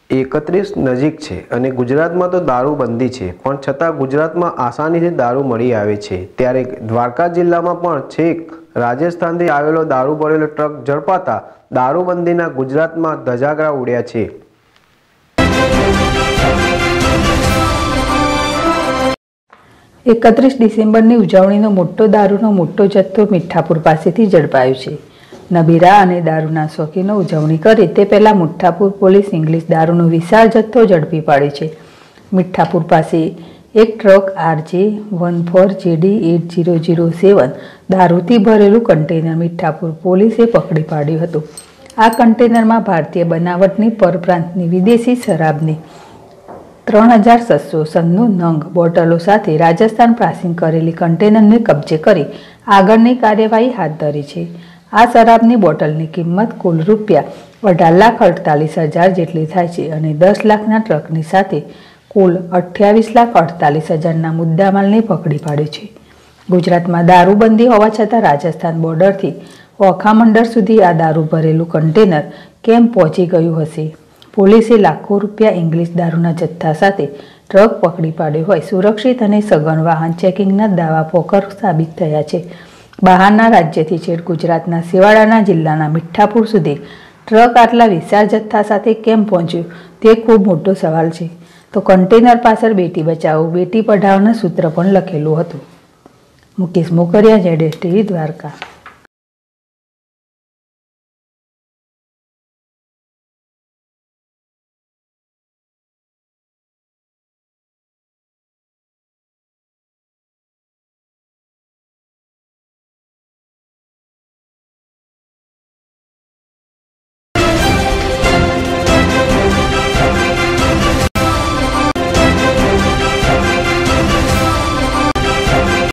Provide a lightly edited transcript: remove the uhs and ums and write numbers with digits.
31 નજીક છે અને ગુજરાતમાં તો દારૂબંધી છે, પણ છતાં ગુજરાતમાં આસાનીથી દારૂ મળી આવે છે। ત્યારે દ્વારકા જિલ્લામાં પણ છેક રાજસ્થાનથી આવેલો દારૂ ભરેલો ટ્રક ઝડપાતા દારૂબંધીના ગુજરાતમાં ધજાગરા ઉડ્યા છે। 31 ડિસેમ્બરની ઉજવણીનો મોટો દારૂનો મોટો જથ્થો મીઠાપુર પાસેથી ઝડપાયો છે। નબીરા અને દારૂના શોખીનો ઉજવણી કરે તે પહેલા મીઠાપુર પોલીસ ઇંગ્લિશ દારૂનો વિશાળ જથ્થો ઝડપી પાડ્યો છે। મીઠાપુર પાસે એક ટ્રક RJ14JD8007 દારૂથી ભરેલું કન્ટેનર મીઠાપુર પોલીસે પકડી પાડ્યું હતું। આ કન્ટેનરમાં ભારતીય બનાવટની પરપ્રાંતની વિદેશી શરાબની 3796 નંગ બોટલો સાથે રાજસ્થાન પાસિંગ કરેલી કન્ટેનરને કબજે કરી આગળની કાર્યવાહી હાથ ધરી છે। આ શરાબની બોટલની કિંમત કુલ ₹18,48,000 જેટલી થાય છે અને 10 લાખના ટ્રકની સાથે કુલ 28,48,000ના મુદ્દામાલને પકડી પાડ્યો છે। ગુજરાતમાં દારૂબંધી હોવા છતાં રાજસ્થાન બોર્ડરથી ઓખામંડળ સુધી આ દારૂ ભરેલું કન્ટેનર કેમ પહોંચી ગયું હશે? પોલીસે લાખો રૂપિયા ઇંગ્લિશ દારૂના જથ્થા સાથે ટ્રક પકડી પાડ્યો હોય સુરક્ષિત અને સઘન વાહન ચેકિંગના દાવા પોકર સાબિત થયા છે। બહારના રાજ્યથી છેક ગુજરાતના છેવાડાના જિલ્લાના મીઠાપુર સુધી ટ્રક આટલા વિશાળ જથ્થા સાથે કેમ પહોંચ્યું તે ખૂબ મોટો સવાલ છે। તો કન્ટેનર પાછળ બેટી બચાવો બેટી પઢાઓના સૂત્ર પણ લખેલું હતું। મુકેશ મોકરિયા, ZSTV દ્વારકા।